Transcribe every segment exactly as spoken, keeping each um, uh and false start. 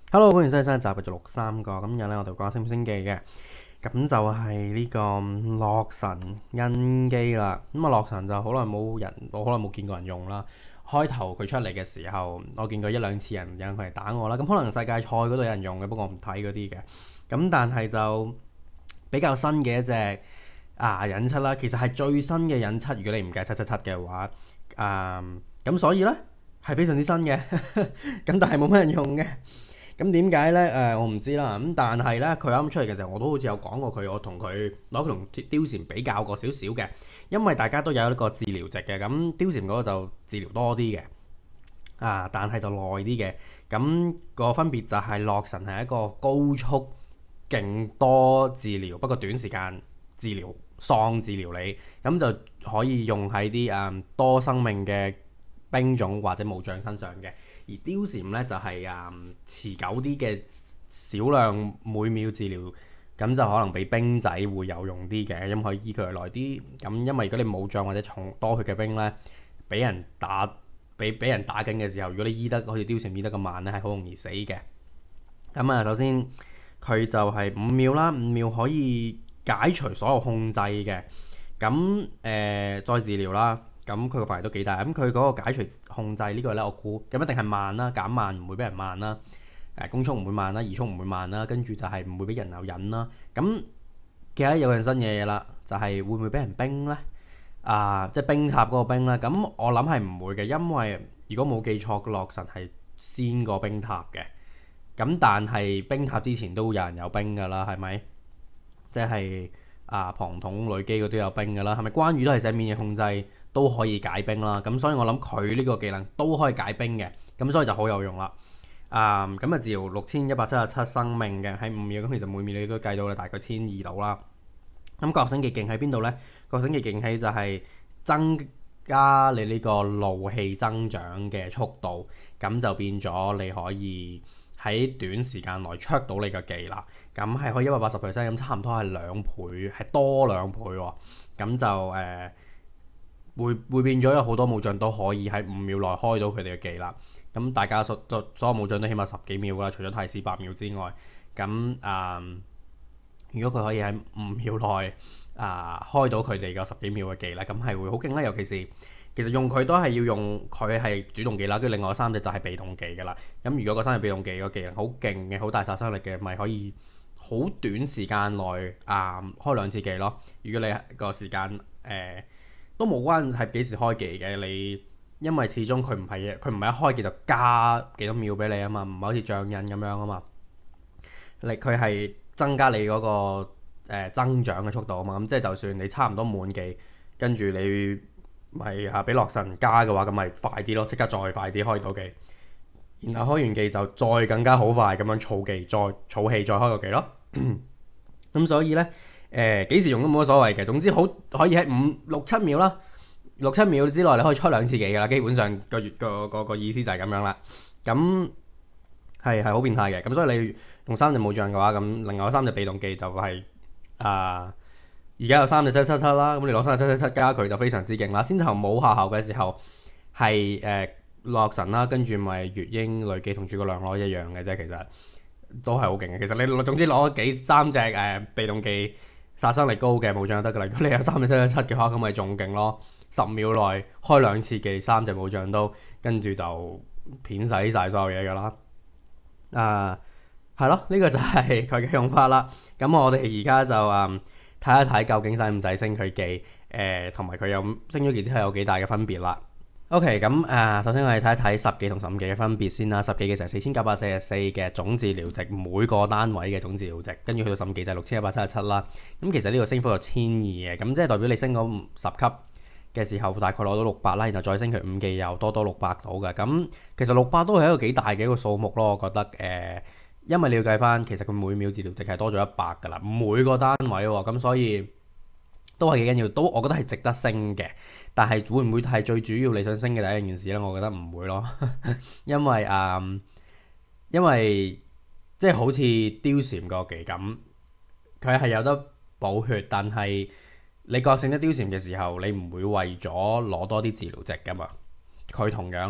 Hello，歡迎收睇新一集嘅六三個。今日咧，我哋講星星記嘅，咁就係呢個洛神恩基啦。咁啊，洛神就好耐冇人，我好耐冇見過人用啦。開頭佢出嚟嘅時候，我見過一兩次人引佢嚟打我啦。咁可能世界賽嗰度有人用嘅，不過我唔睇嗰啲嘅。咁但係就比較新嘅一隻啊隱七啦，其實係最新嘅隱七。如果你唔計七七七嘅話，啊咁所以咧係非常之新嘅，咁但係冇乜人用嘅。咁點解咧？誒、呃，我唔知啦。咁但係咧，佢啱出嚟嘅時候，我都好似有講過佢，我同佢攞佢同貂蟬比較過少少嘅，因為大家都有一個治療值嘅。咁貂蟬嗰個就治療多啲嘅，啊，但係就耐啲嘅。咁、那個分別就係洛神係一個高速勁多治療，不過短時間治療喪治療你，咁就可以用喺啲誒多生命嘅兵種或者武將身上嘅。而貂蟬咧就係、是、誒、嗯、持久啲嘅少量每秒治療，咁就可能比兵仔會有用啲嘅，因為可以醫佢耐啲。咁因為如果你武將或者重多血嘅兵咧，俾人打俾俾人打緊嘅時候，如果你醫得好似貂蟬醫得咁慢咧，係好容易死嘅。咁啊，首先佢就係五秒啦，五秒可以解除所有控制嘅。咁誒、呃、再治療啦。咁佢個範圍都幾大，咁佢嗰個解除控制個呢個咧，我估咁一定係慢啦，減慢唔會俾人慢啦，誒攻速唔會慢啦，移速唔會慢啦，跟住就係唔會俾人有癮啦。咁記得有樣新嘢嘢啦，就係、是、會唔會俾人冰咧？啊，即係冰塔嗰個冰咧。咁我諗係唔會嘅，因為如果冇記錯，洛神係先過冰塔嘅。咁但係冰塔之前都有人有冰㗎啦，係咪？即係啊，龐統、呂基嗰啲都有冰㗎啦，係咪？關羽都係寫免疫控制都可以解冰啦，咁所以我諗佢呢個技能都可以解冰嘅，咁所以就好有用啦。啊、嗯，咁啊治療六千一百七十七生命嘅喺五秒，咁其實每秒你都計到啦，大概千二度啦。咁覺醒技勁喺邊度呢？覺醒技勁喺就係增加你呢個怒氣增長嘅速度，咁就變咗你可以喺短時間內出到你個技啦。咁係可以一百八十 percent，咁差唔多係兩倍，係多兩倍喎。咁就誒。呃會會變咗有好多武將都可以喺五秒內開到佢哋嘅技啦。咁大家所所有武將都起碼十幾秒啦，除咗太史八秒之外。咁啊、嗯，如果佢可以喺五秒內啊、呃、開到佢哋嘅十幾秒嘅技咧，咁係會好勁啦。尤其是其實用佢都係要用佢係主動技啦，跟住另外三隻就係被動技㗎啦。咁如果嗰三隻被動技個技能好勁嘅、好大殺傷力嘅，咪可以好短時間內啊、呃、開兩次技咯。如果你個時間誒，呃都冇關係幾時開技嘅，你因為始終佢唔係佢唔係一開技就加幾多秒俾你啊嘛，唔係好似仗印咁樣啊嘛。你佢係增加你嗰、那個、呃、增長嘅速度啊嘛，咁即係就算你差唔多滿技，跟住你咪嚇俾洛神加嘅話，咁咪快啲咯，即刻再快啲開到技，然後開完技就再更加好快咁樣儲技，再儲氣再開個技咯。咁所以咧。誒幾、呃、時用都冇乜所謂嘅，總之好可以喺五六七秒啦，六七秒之內你可以出兩次技㗎啦，基本上個月個個個意思就係咁樣啦。咁係係好變態嘅，咁所以你用三隻武將嘅話，咁另外三隻被動技就係、是、啊，而、呃、家有三隻七七七啦，咁你攞三隻七七七加佢就非常之勁啦。先頭冇下效嘅時候係誒洛神啦，跟住咪月英、呂記同諸葛亮攞一樣嘅啫，其實都係好勁嘅。其實你總之攞幾三隻誒、呃、被動技。殺傷力高嘅武將就得㗎啦，如果你有三隻七七七嘅話，咁咪仲勁咯。十秒內開兩次技，三隻武將都跟住就片洗晒所有嘢㗎啦。啊，係咯，呢、這個就係佢嘅用法啦。咁我哋而家就誒睇、嗯、一睇究竟使唔使升佢技，誒同埋佢有升咗技之後有幾大嘅分別啦。OK，咁誒、呃，首先我哋睇一睇十技同十五技嘅分別先啦。十技嘅時候四千九百四十四嘅總治療值，每個單位嘅總治療值，跟住去到十五技就六千一百七十七啦。咁其實呢個升幅有千二嘅，咁即係代表你升咗十級嘅時候，大概攞到六百啦，然後再升佢五技又多多六百到嘅。咁其實六百都係一個幾大嘅一個數目咯，我覺得誒、呃，因為你要計翻，其實佢每秒治療值係多咗一百㗎啦，每個單位喎，咁所以。都係幾緊要，都我覺得係值得升嘅。但係會唔會係最主要你想升嘅第一件事咧？我覺得唔會咯，因為誒、嗯，因為即係好似貂蟬個技咁，佢係有得補血，但係你覺醒得貂蟬嘅時候，你唔會為咗攞多啲治療值噶嘛。佢同樣啦，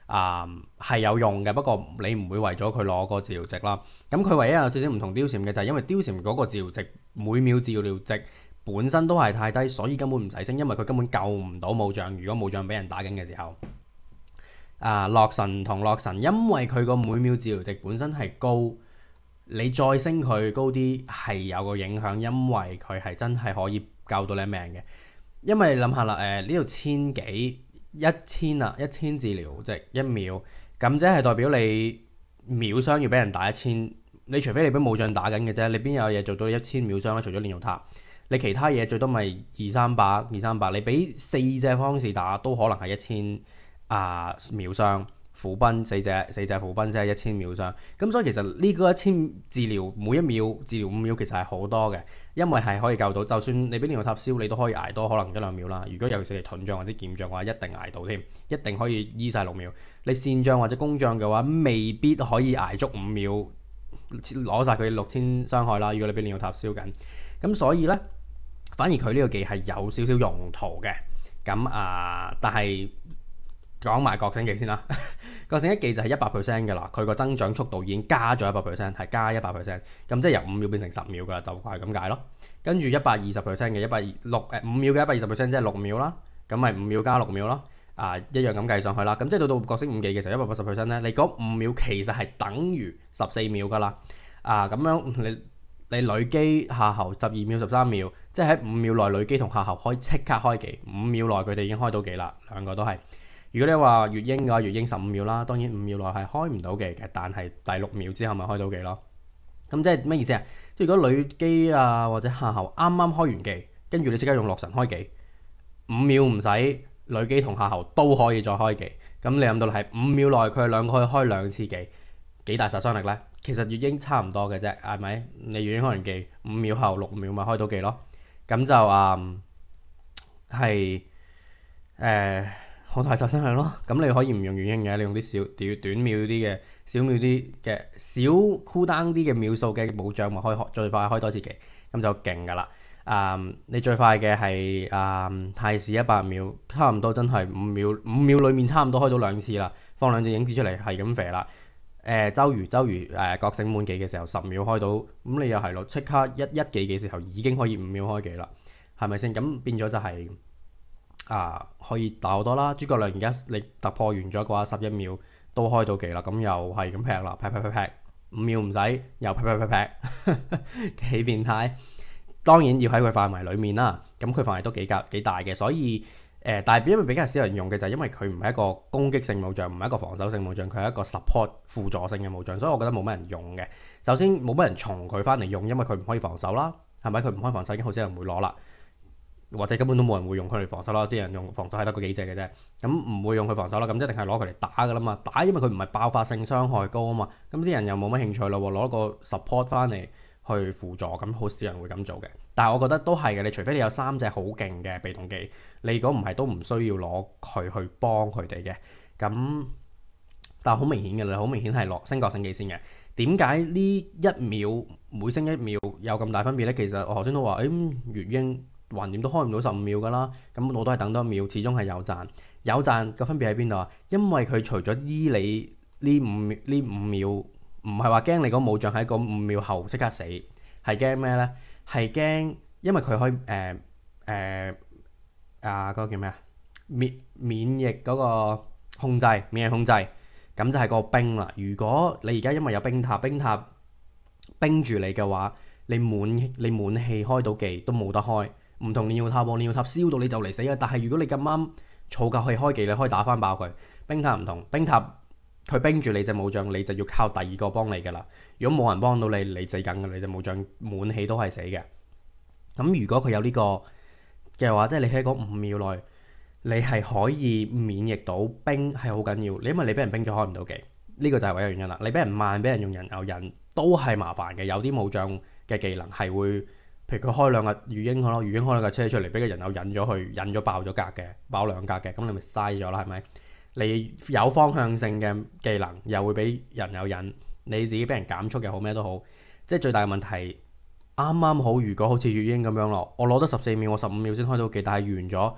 啊係、有用嘅，不過你唔會為咗佢攞個治療值啦。咁佢唯一有少少唔同貂蟬嘅就係因為貂蟬嗰個治療值每秒治療值本身都係太低，所以根本唔使升，因為佢根本救唔到武將。如果武將俾人打緊嘅時候，啊洛神同洛神，因為佢個每秒治療值本身係高，你再升佢高啲係有個影響，因為佢係真係可以救到你命嘅。因為你諗下啦，誒呢度千幾一千啊，一千治療值一秒，咁即係代表你秒傷要俾人打一千，你除非你俾武將打緊嘅啫，你邊有嘢做到一千秒傷咧？除咗煉獄塔，你其他嘢最多咪二三百二三百，你俾四隻方士打都可能係一千啊秒傷。虎奔四隻四隻虎奔即係一千秒傷，咁所以其實呢個一千治療每一秒治療五秒其實係好多嘅，因為係可以救到，就算你俾煉獄塔燒，你都可以捱多可能一兩秒啦。如果尤其是盾將或者劍將嘅話，一定捱到添，一定可以醫晒六秒。你善將或者工將嘅話，未必可以捱足五秒攞晒佢六千傷害啦。如果你俾煉獄塔燒緊，咁所以呢，反而佢呢個技係有少少用途嘅。咁啊，但係講埋覺醒技先啦。覺醒一技就係一百 percent 嘅啦，佢個增長速度已經加咗一百 percent， 係加一百 percent， 咁即係由五秒變成十秒噶啦，就係咁解咯。跟住一百二十 percent 嘅一百六誒五秒嘅一百二十 percent， 即係六秒啦，咁咪五秒加六秒咯，啊一樣咁計上去啦。咁即係到到覺醒五技嘅時候，一百八十 percent 咧，你嗰五秒其實係等於十四秒噶啦，啊咁樣你你女機夏侯十二秒十三秒，即係喺五秒內女機同夏侯可以即刻開技，五秒內佢哋已經開到技啦，兩個都係。如果你話月鷹嘅話，月鷹十五秒啦，當然五秒內係開唔到技嘅，但係第六秒之後咪開到技咯。咁即係咩意思啊？即係如果女機啊或者夏侯啱啱開完技，跟住你即刻用洛神開技，五秒唔使女機同夏侯都可以再開技。咁你諗到係五秒內佢哋兩個可以開兩次技，幾大殺傷力呢？其實月鷹差唔多嘅啫，係咪？你月鷹開完技，五秒後六秒咪開到技咯。咁就啊係誒。好大殺傷力咯，咁你可以唔用月鷹嘅，你用啲小短短秒啲嘅小秒啲嘅小 cooldown 啲嘅秒數嘅武將，咪可以最快開多次技，咁就勁噶啦。啊、嗯，你最快嘅係啊太史一百秒，差唔多真係五秒五秒裡面差唔多開到兩次啦，放兩隻影子出嚟係咁肥啦。誒、呃、周瑜周瑜誒、呃、覺醒滿技嘅時候十秒開到，咁你又係咯，即刻一一技嘅時候已經可以五秒開技啦，係咪先？咁變咗就係、是。啊，可以打好多啦！諸葛亮而家你突破完咗嘅話，十一秒都開到技啦，咁又係咁劈啦，劈劈劈劈，五秒唔使，又劈劈劈劈，幾變態！當然要喺佢範圍裡面啦，咁佢範圍都幾夾幾大嘅，所以誒、呃，但係因為比較少人用嘅就係因為佢唔係一個攻擊性武將，唔係一個防守性武將，佢係一個 support 輔助性嘅武將，所以我覺得冇乜人用嘅。首先冇乜人從佢翻嚟用，因為佢唔可以防守啦，係咪？佢唔可以防守已經好少人會攞啦。或者根本都冇人會用佢嚟防守啦，啲人用防守係得嗰幾隻嘅啫，咁唔會用佢防守啦，咁一定係攞佢嚟打㗎啦嘛，打因為佢唔係爆發性傷害高啊嘛，咁啲人又冇乜興趣咯喎，攞個 support 翻嚟去輔助，咁好少人會咁做嘅。但係我覺得都係嘅，你除非你有三隻好勁嘅被動技，你如果唔係都唔需要攞佢去幫佢哋嘅。咁但係好明顯嘅啦，好明顯係落升覺醒技先嘅。點解呢一秒每升一秒有咁大分別呢？其實我頭先都話，誒、嗯、月鷹。橫掂都開唔到十五秒㗎啦，咁我都係等多一秒，始終係有賺。有賺個分別喺邊度啊？因為佢除咗醫你呢五秒呢五秒，唔係話驚你個武將喺個五秒後即刻死，係驚咩呢？係驚因為佢可以誒誒啊嗰個叫咩啊？免免疫嗰個控制，免疫控制，咁就係個冰啦。如果你而家因為有冰塔，冰塔冰住你嘅話，你滿你滿氣開到技都冇得開。唔同煉獄塔喎，煉獄塔燒到你就嚟死啊！但係如果你咁啱儲夠氣開技，你可以打翻爆佢。冰塔唔同，冰塔佢冰住你隻武將，你就要靠第二個幫你㗎啦。如果冇人幫到你，你死梗㗎，你隻武將滿氣都係死嘅。咁如果佢有呢個嘅話，即係你喺嗰五秒內，你係可以免疫到冰係好緊要。你因為你俾人冰咗開唔到技，呢個就係唯一原因啦。你俾人慢，俾人用人有引都係麻煩嘅。有啲武將嘅技能係會。譬如佢開兩架月鷹咯，月鷹開兩架車出嚟，俾個人有引咗去，引咗爆咗格嘅，爆兩格嘅，咁你咪嘥咗啦，係咪？你有方向性嘅技能，又會俾人有引，你自己俾人減速又好咩都好，即係最大嘅問題啱啱好。如果好似月鷹咁樣咯，我攞得十四秒，我十五秒先開到技，但係完咗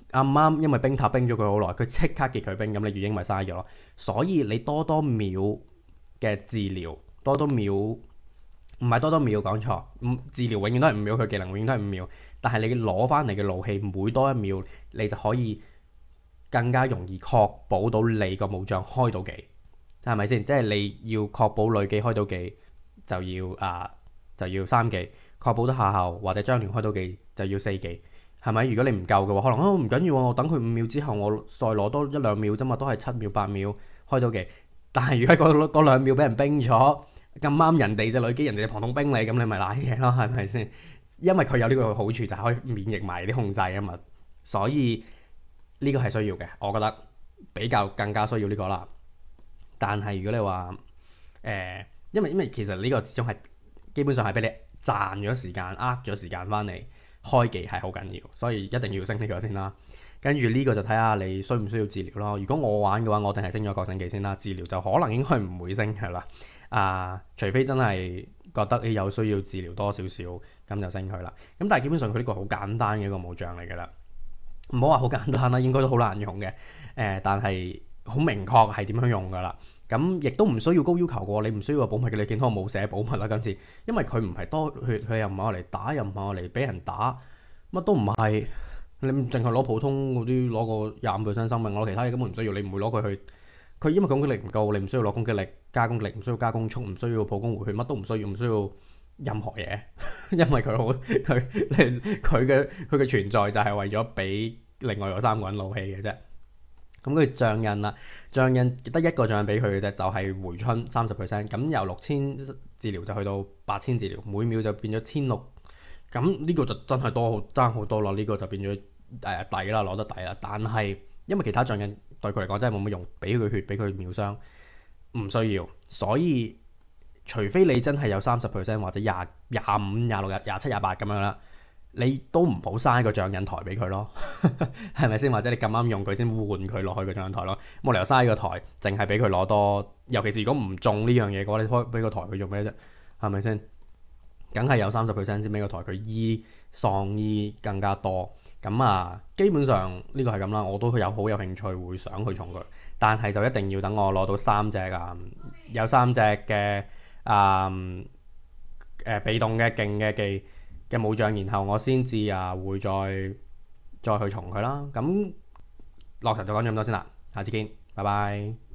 啱啱因為冰塔冰咗佢好耐，佢即刻結佢冰，咁你月經咪嘥咗咯。所以你多多秒嘅治療，多多秒唔係多多秒講錯，唔治療永遠都係五秒，佢技能永遠都係五秒。但係你攞翻嚟嘅怒氣每多一秒，你就可以更加容易確保到你個武將開到技，係咪先？即係你要確保女技開到技，就要啊就要三技，確保得下校或者張聯開到技就要四技，係咪？如果你唔夠嘅話，可能啊唔緊要啊，我等佢五秒之後，我再攞多一兩秒啫嘛，都係七秒八秒開到技。但係如果嗰嗰兩秒俾人冰咗，咁啱人哋隻女機，人哋隻龐統冰你，咁你咪賴嘢咯，係咪先？因為佢有呢個好處就係可以免疫埋啲控制啊嘛，所以呢個係需要嘅，我覺得比較更加需要呢個啦。但係如果你話誒、呃，因為因為其實呢個始終係基本上係俾你賺咗時間，呃咗時間翻嚟開技係好緊要，所以一定要升呢個先啦。跟住呢個就睇下你需唔需要治療咯。如果我玩嘅話，我定係升咗覺醒技先啦。治療就可能應該唔會升嘅啦。啊，除非真係覺得你有需要治療多少少，咁就升佢啦。咁但係基本上佢呢個好簡單嘅一個武將嚟㗎啦，唔好話好簡單啦，應該都好難用嘅。誒、呃，但係好明確係點樣用㗎啦。咁亦都唔需要高要求嘅，你唔需要個保密嘅。你見到我冇寫保密啦今次，因為佢唔係多血，佢又唔係我嚟打，又唔係我嚟俾人打，乜都唔係。你淨係攞普通嗰啲攞個廿五 percent 生命，攞其他嘢根本唔需要。你唔會攞佢去，佢因為攻擊力唔夠，你唔需要攞攻擊力加攻擊力，唔需要加攻速，唔需要普攻回血，乜都唔需要，唔需要任何嘢，因為佢好佢佢嘅佢嘅存在就係為咗俾另外嗰三個人怒氣嘅啫。咁佢仗印啦，仗印得一個仗印俾佢嘅啫，就係、是、回春三十 percent。咁由六千治療就去到八千治療，每秒就變咗千六。咁呢個就真係多好爭好多咯，呢、這個就變咗誒、呃、抵啦，攞得抵啦。但係因為其他仗印對佢嚟講真係冇乜用，俾佢血俾佢秒傷唔需要，所以除非你真係有三十 percent 或者廿廿五、廿六日、廿七、廿八咁樣啦，你都唔好嘥個仗印台俾佢咯，係咪先？或者你咁啱用佢先換佢落去個仗印台咯，冇理由嘥個台，淨係俾佢攞多。尤其是如果唔中呢樣嘢嘅話，你開俾個台佢做咩啫？係咪先？梗係有三十 percent 先俾個台佢醫喪醫更加多。咁啊，基本上呢個係咁啦。我都有好有興趣會想去重佢，但係就一定要等我攞到三隻啊，有三隻嘅啊誒被動嘅勁嘅技嘅武將，然後我先至啊會再再去重佢啦。咁洛神就講咗咁多先啦，下次見，拜拜。